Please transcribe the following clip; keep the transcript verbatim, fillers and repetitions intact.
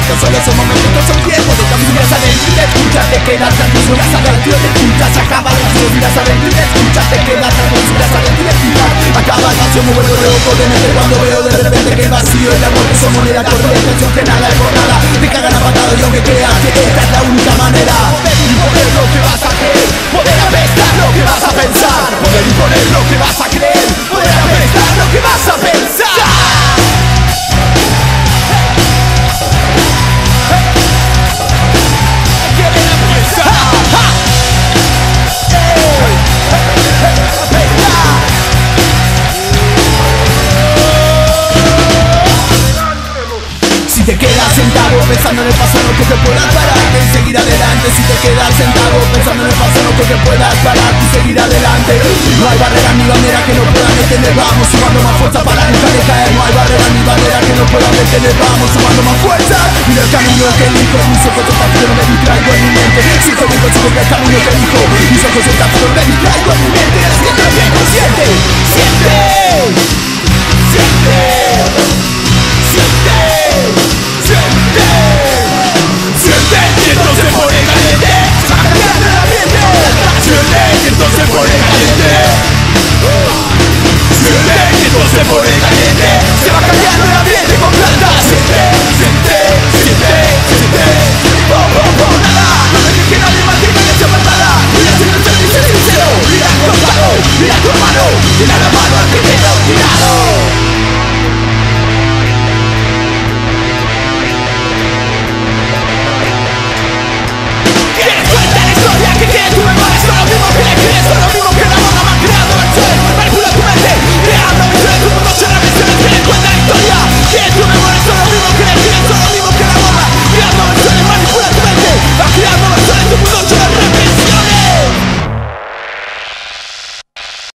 momentos, solo son momentos, son tiempos de cambio. Miras adentro y te escuchas, te quedas tranquilo. Miras adentro y te escuchas, acaba la canción. Miras adentro y te escuchas, te quedas tranquilo. Miras adentro y te escuchas, acaba la canción. Me vuelvo loco de mente cuando veo de repente que el vacío y el amor que son moneda corre. Atención que nada es por nada, te cagan a patado y aunque creas que esta es la única manera. Poder imponer lo que vas a creer, poder apestar lo que vas a pensar, poder imponer lo que vas a creer, poder apestar lo que vas a pensar. Si te quedas sentado pensando en el pasado que te puedas parar y seguir adelante. Si te quedas sentado pensando en el pasado que te puedas parar y seguir adelante. No hay barrera ni bandera que no puedan detener. Vamos sumando más fuerza para nunca decaer. No hay barrera ni bandera que no puedan detener. Vamos sumando más fuerza. Mira el camino que elijo. Mis ojos están pero no me distraigo en mi mente. Siento mi coche porque el camino que elijo. Mis ojos están pero no me distraigo en mi mente. Siente bien consciente. Siente. Siente. Siente. Siente, siente que esto se pone caliente. Se va cambiando el ambiente. Siente que esto se pone caliente. Siente que esto se pone caliente. Se va cambiando el ambiente con plata. Siente, siente, siente, siente. Oh, oh, oh, nada. No dejes que nadie más diga que se apartada. Mira si no te dice sincero. Mira a tu costado, mira a tu hermano. Mira la mano